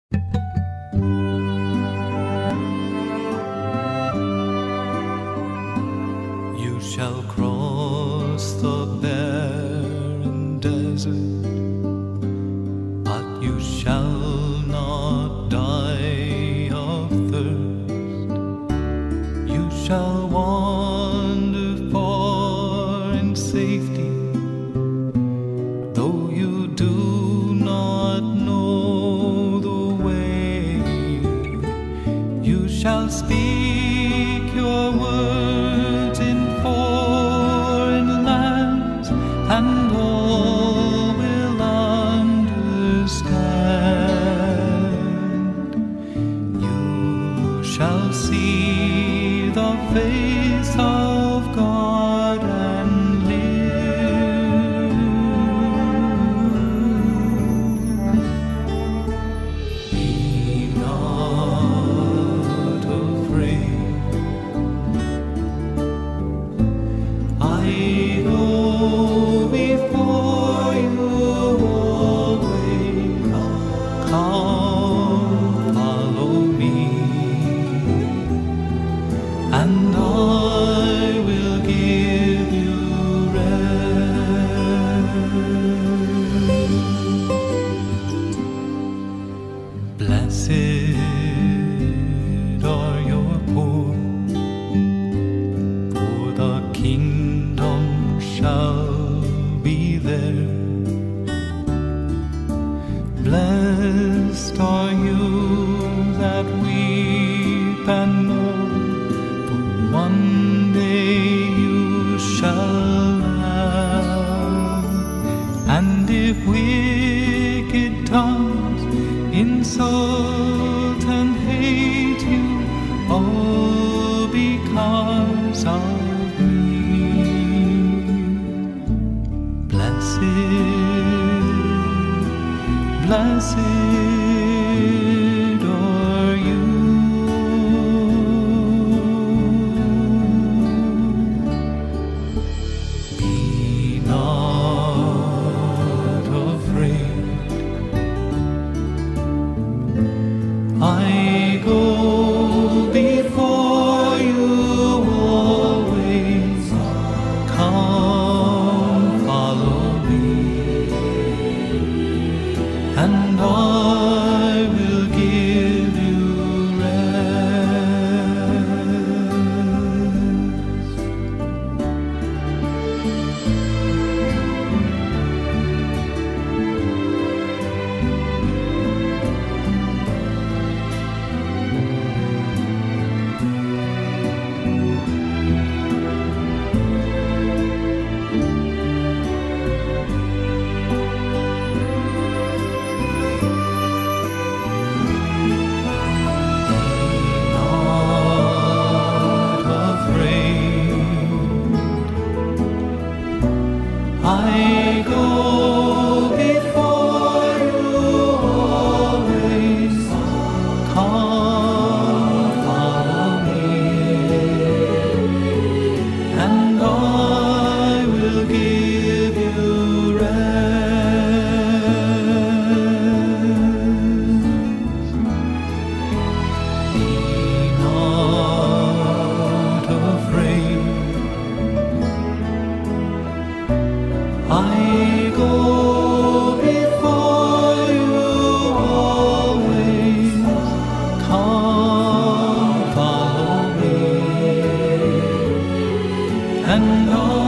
You shall cross the barren desert, but you shall not die of thirst. You shall wander far in safety, though you do not know the way. You shall speak your words in foreign lands, and all will understand. You shall see the face of God and live. Be not afraid. I go before you always. Come, follow me, and I will give you rest. Blessed are your poor, for the kingdom shall be theirs. Blessed are you that weep and mourn, for one day you shall laugh. And if wicked tongues insult and hate you, all because of me, blessed are you. Be not afraid. I go before you always. Come, follow me, and I will give you rest. I go before you always. Come, follow me, and I will give you rest. Be not afraid. I go before you always. Come, follow me, and